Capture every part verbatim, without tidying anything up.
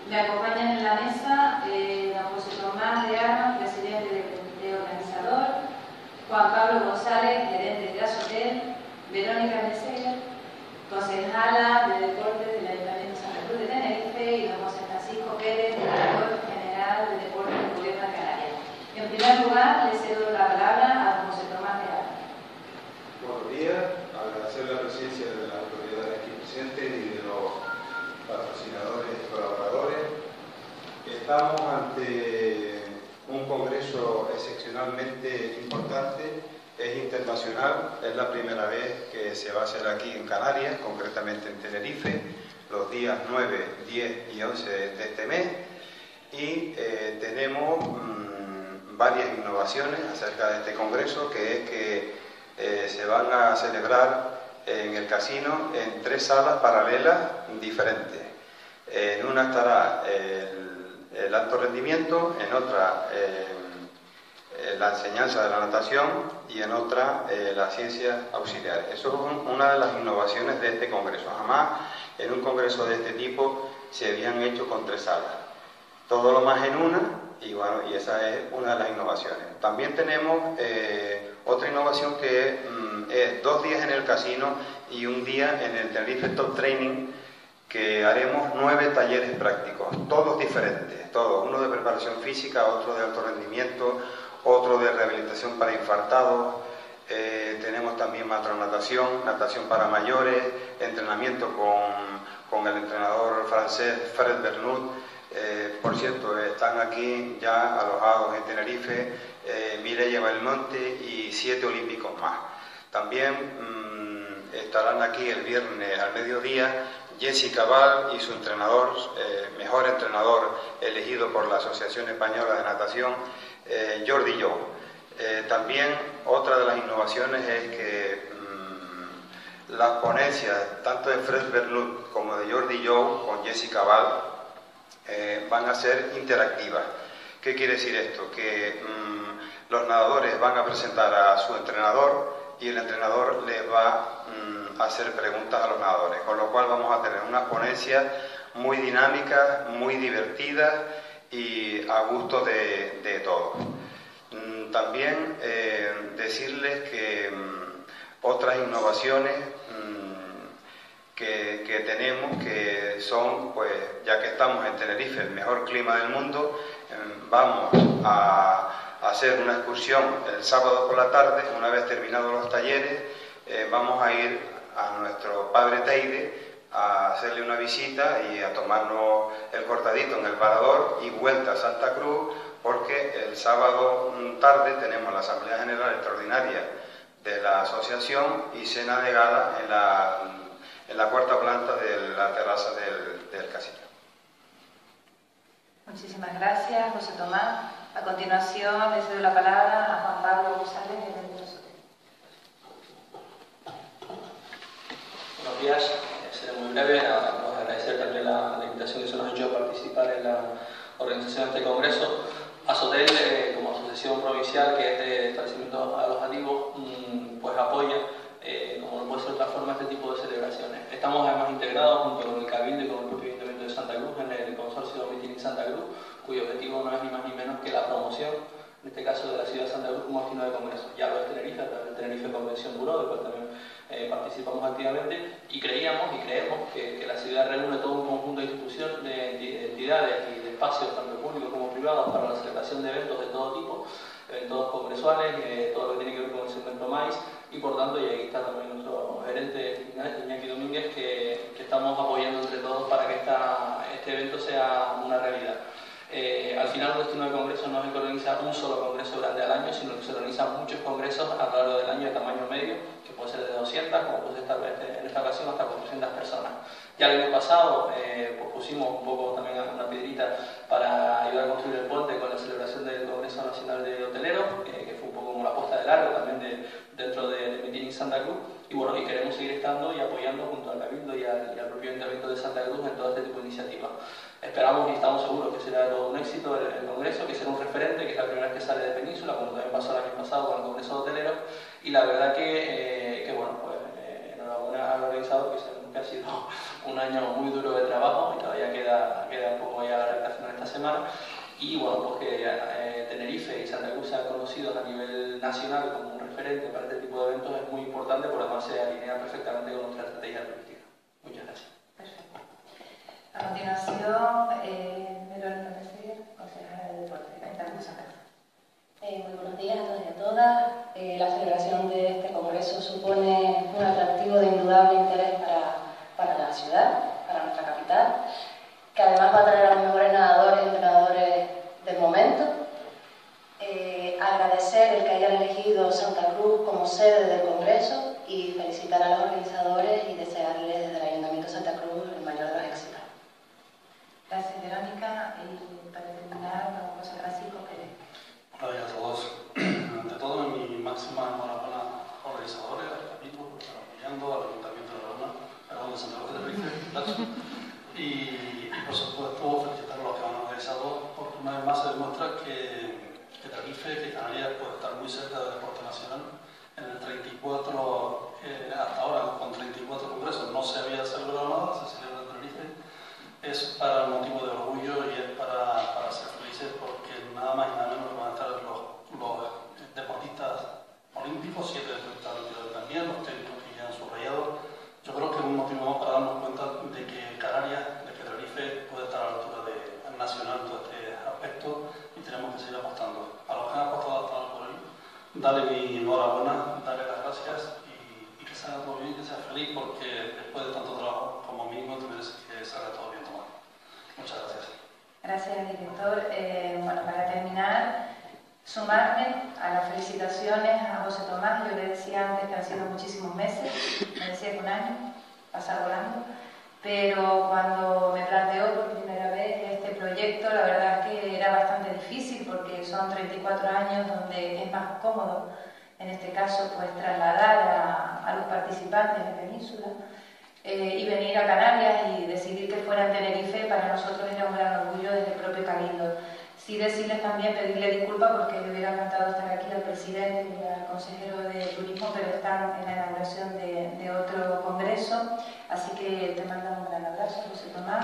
Me acompañan en la mesa eh, don José Tomás de Armas, presidente del comité organizador, Juan Pablo González, gerente de Azotel, Verónica Meseguer, concejala de Deportes del Ayuntamiento de Santa Cruz de Tenerife, y don José Francisco Pérez, director general de Deportes del Gobierno de Canarias. En primer lugar, le cedo la palabra a don José Tomás de Armas. Buenos días, agradecer la presencia de las autoridades aquí presentes y de los patrocinadores y colaboradores. Estamos ante un congreso excepcionalmente importante, es internacional, es la primera vez que se va a hacer aquí en Canarias, concretamente en Tenerife, los días nueve, diez y once de este mes, y eh, tenemos mmm, varias innovaciones acerca de este congreso, que es que eh, se van a celebrar en el casino en tres salas paralelas diferentes. En una estará el, el alto rendimiento, en otra eh, la enseñanza de la natación y en otra eh, las ciencias auxiliares. Eso es una de las innovaciones de este congreso. Jamás en un congreso de este tipo se habían hecho con tres salas. Todo lo más en una, y bueno, y esa es una de las innovaciones. También tenemos eh, otra innovación que mm, es dos días en el casino y un día en el Tenerife Top Training, que haremos nueve talleres prácticos, todos diferentes, todos, uno de preparación física, otro de alto rendimiento, otro de rehabilitación para infartados, eh, tenemos también matronatación, natación para mayores, entrenamiento con, con el entrenador francés Fred Bernut. Eh, por cierto, están aquí ya alojados en Tenerife eh, Mireia Belmonte y siete olímpicos más. También mmm, estarán aquí el viernes al mediodía Jessica Val y su entrenador, eh, mejor entrenador elegido por la Asociación Española de Natación, eh, Jordi Jou. Eh, también otra de las innovaciones es que mmm, las ponencias tanto de Fred Bernut como de Jordi Jou con Jessica Val eh, van a ser interactivas. ¿Qué quiere decir esto? Que mmm, los nadadores van a presentar a su entrenador y el entrenador les va mmm, a hacer preguntas a los nadadores, con lo cual vamos a tener unas ponencias muy dinámicas, muy divertidas y a gusto de, de todos. Mm, también eh, decirles que mm, otras innovaciones mm, que, que tenemos, que son, pues ya que estamos en Tenerife, el mejor clima del mundo, eh, vamos a hacer una excursión el sábado por la tarde, una vez terminados los talleres, eh, vamos a ir a nuestro padre Teide a hacerle una visita y a tomarnos el cortadito en el parador y vuelta a Santa Cruz, porque el sábado tarde tenemos la Asamblea General Extraordinaria de la Asociación y cena de gala en la, en la cuarta planta de la terraza del, del casino. Muchísimas gracias, José Tomás. A continuación, le cedo la palabra a Juan Pablo González, gerente de Azotel. Buenos días, seré muy breve. Vamos a agradecer también la, la invitación que se nos ha hecho a participar en la organización de este congreso. Azotel, eh, como asociación provincial que es de establecimientos alojativos, mmm, pues apoya, eh, como no puede ser de otra forma, este tipo de celebraciones. Estamos además integrados junto con el Cabildo y con el propio Ayuntamiento de Santa Cruz en el consorcio Meeting Santa Cruz, cuyo objetivo no es ni más ni menos que la promoción, en este caso de la ciudad de Santa Cruz como destino de congresos. Ya lo es Tenerife, a través del Tenerife Convention Bureau, del cual también eh, participamos activamente, y creíamos y creemos que, que la ciudad reúne todo un conjunto de instituciones, de, de entidades y de espacios, tanto públicos como privados, para la celebración de eventos de todo tipo, eventos congresuales, eh, todo lo que tiene que ver con el segmento MAIS, y por tanto, y ahí está también nuestro gerente Iñaki Domínguez, que, que estamos apoyando entre todos para que esta, este evento sea una realidad. Eh, al final, un destino de congreso no es que organiza un solo congreso grande al año, sino que se organizan muchos congresos a lo largo del año de tamaño medio, que puede ser de doscientas, como puede estar en esta ocasión hasta cuatrocientas personas. Ya el año pasado eh, pues pusimos un poco también una piedrita para ayudar a construir el puente con la celebración del Congreso Nacional de Hoteleros, eh, que fue un poco como la puesta de largo también de, dentro de, de Meeting Santa Cruz, y bueno, y queremos seguir estando y apoyando junto al Cabildo y al, y al propio Ayuntamiento de Santa Cruz en todo este tipo de iniciativas. Esperamos y estamos seguros que será todo un éxito el, el Congreso, que será un referente, que es la primera vez que sale de Península, como también pasó el año pasado con el Congreso de Hoteleros, y la verdad que, eh, que bueno, pues eh, enhorabuena al organizador, que se sabemos que ha sido un año muy duro de trabajo y todavía queda, queda un poco ya la recta final esta semana. Y bueno, pues que eh, Tenerife y Santa Cruz sean conocidos a nivel nacional como un referente para este tipo de eventos es muy importante, porque además se alinea perfectamente con nuestra estrategia turística. Muchas gracias. Perfecto. A continuación, eh, Verónica Meseguer, consejera de Deporte. Eh, muy buenos días a todos y a todas. Eh, la celebración de este congreso supone un atractivo de indudable interés para, para la ciudad, para nuestra capital, que además va a traer a los mejores nadadores y entrenadores del momento. Eh, agradecer el que hayan elegido Santa Cruz como sede del congreso y felicitar a los organizadores y desearles desde el Ayuntamiento de Santa Cruz el mayor de los éxitos. Gracias, Verónica. Y para terminar, vamos a Francisco Pérez. Hola a todos. Ante todo, mi máxima enhorabuena a los organizadores, al capítulo, por estar apoyando, al Ayuntamiento de La Luna, perdón, de Santa Cruz de Tenerife, y, y por supuesto felicitar a los que han organizado, porque una vez más se demuestra que, que Tenerife, que Canarias puede estar muy cerca del deporte nacional. En el treinta y cuatro, eh, hasta ahora, con treinta y cuatro congresos, no se había celebrado nada, se celebra en Tenerife. Es para un motivo de orgullo y es para, para ser felices, porque nada más y nada menos van a estar los, los deportistas olímpicos, siete deportistas olímpicos también, los técnicos que ya han subrayado. Yo creo que es un motivo más para darnos cuenta de que Canarias, de que Tenerife puede estar a la altura de, nacional todo este aspecto, y tenemos que seguir apostando. A los que han apostado hasta ahora por ahí, darle mi enhorabuena, darle las gracias y, y que salga todo bien, que sea feliz, porque después de tanto trabajo, como mínimo, te mereces que salga todo bien tomado. Muchas gracias. Gracias, director. Eh, bueno, para terminar, sumarme a las felicitaciones a José Tomás. Yo le decía antes que han sido muchísimos meses, me decía que un año, pasar volando, pero cuando me planteó por primera vez este proyecto, la verdad es que era bastante difícil, porque son treinta y cuatro años donde es más cómodo, en este caso, pues trasladar a, a los participantes de Península eh, y venir a Canarias y decidir que fuera en Tenerife. Para nosotros era un gran orgullo desde el propio Cabildo. Sí decirles también, pedirle disculpas, porque me hubiera encantado estar aquí al presidente y al consejero de turismo, pero están en la inauguración de, de otro congreso, así que te mandamos un gran abrazo, José Tomás.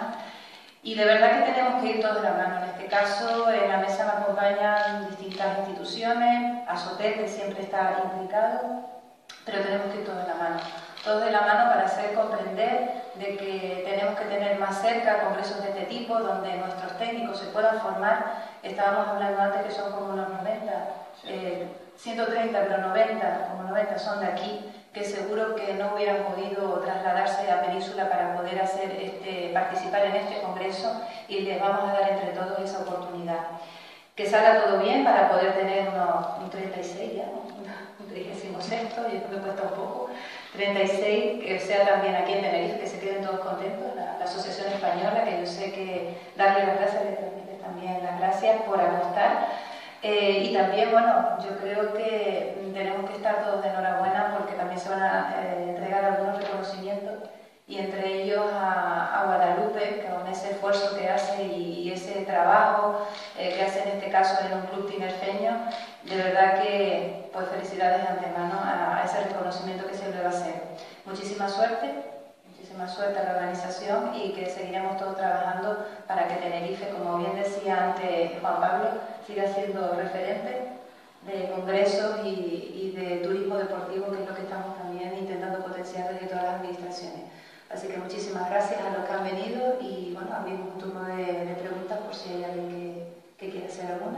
Y de verdad que tenemos que ir todos de la mano. En este caso, en la mesa me acompañan distintas instituciones, Azotel, que siempre está implicado, pero tenemos que ir todos de la mano. Todos de la mano para hacer comprender de que tenemos que tener más cerca congresos de este tipo, donde nuestros técnicos se puedan formar. Estábamos hablando antes que son como unos noventa, eh, ciento treinta, pero noventa, como noventa son de aquí, que seguro que no hubieran podido trasladarse a Península para poder hacer este, participar en este congreso, y les vamos a dar entre todos esa oportunidad. Que salga todo bien para poder tener unos, un treinta y seis ya, un trigésimo sexto, yo creo que cuesta un poco, treinta y seis, que sea también aquí en Tenerife, que se queden todos contentos, la, la Asociación Española, que yo sé que darle las gracias, le transmite también las gracias por apostar. Eh, y también, bueno, yo creo que tenemos que estar todos de enhorabuena, porque también se van a eh, entregar algunos reconocimientos, y entre ellos a, a Guadalupe, que con ese esfuerzo que hace y, y ese trabajo eh, que hace en este caso en un club tinerfeño, de verdad que pues felicidades de antemano a, a ese reconocimiento que se le va a hacer. Muchísima suerte, muchísima suerte a la organización, y que seguiremos todos trabajando para que Tenerife, como bien decía antes Juan Pablo, siga siendo referente de congresos y, y de turismo deportivo, que es lo que estamos también intentando potenciar desde todas las administraciones. Así que muchísimas gracias a los que han venido, y bueno, abrimos un turno de, de preguntas por si hay alguien que, que quiera hacer alguna.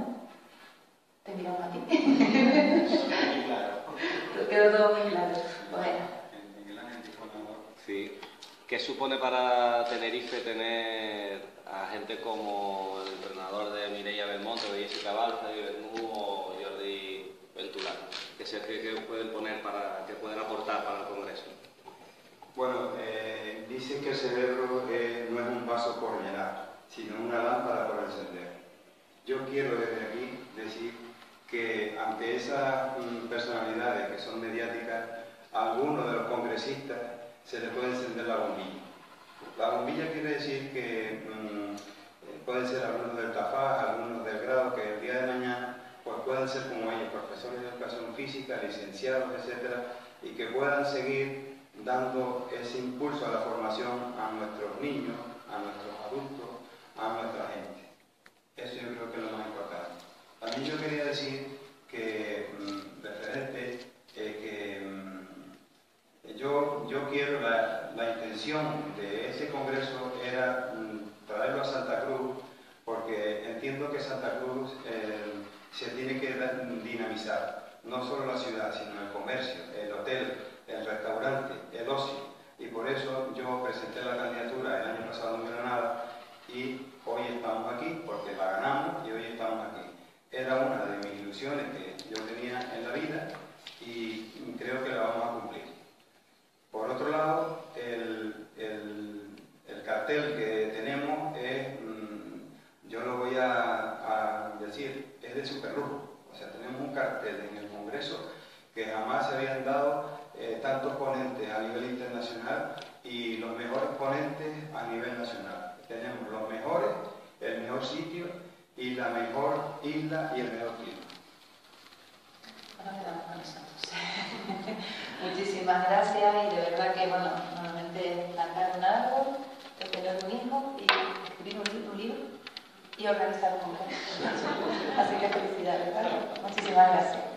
Te miramos a ti. Quedó todo muy claro. Bueno. Sí. ¿Qué supone para Tenerife tener a gente como el entrenador de Mireia Belmonte, de Jessica Balza y Bermú o Jordi Venturano? ¿Qué, se, qué pueden poner para, qué pueden aportar para el Congreso? Bueno, eh, dicen que el cerebro eh, no es un vaso por llenar, sino una lámpara por encender. Yo quiero desde aquí decir que ante esas mm, personalidades que son mediáticas, a algunos de los congresistas se les puede encender la bombilla. La bombilla quiere decir que mmm, pueden ser algunos del TAFAS, algunos del grado, que el día de mañana pues puedan ser como ellos, profesores de educación física, licenciados, etcétera, y que puedan seguir dando ese impulso a la formación a nuestros niños, a nuestros adultos, a nuestra gente. Eso yo creo que es lo más importante. También yo quería decir que, mmm, referente, eh, que mmm, yo, yo quiero, la, la intención de ese congreso era mmm, traerlo a Santa Cruz, porque entiendo que Santa Cruz eh, se tiene que dinamizar, no solo la ciudad, sino el comercio, el hotel, el restaurante, el ocio. Y por eso yo presenté la candidatura el año pasado en Granada y hoy estamos aquí, porque la ganamos y hoy estamos aquí. Era una de mis ilusiones que yo tenía en la vida y creo que la vamos a cumplir. Por otro lado, el, el, el cartel que tenemos es, mmm, yo lo voy a, a decir, es de superlujo. O sea, tenemos un cartel en el Congreso que jamás se habían dado eh, tantos ponentes a nivel internacional y los mejores ponentes a nivel nacional. Tenemos los mejores, el mejor sitio y la mejor isla y el mejor clima. Ahora quedamos con nosotros. Muchísimas gracias y de verdad que, bueno, normalmente plantar un árbol, tener un hijo y escribir un, un libro y organizar un congreso. Así que felicidades, ¿vale? Muchísimas gracias.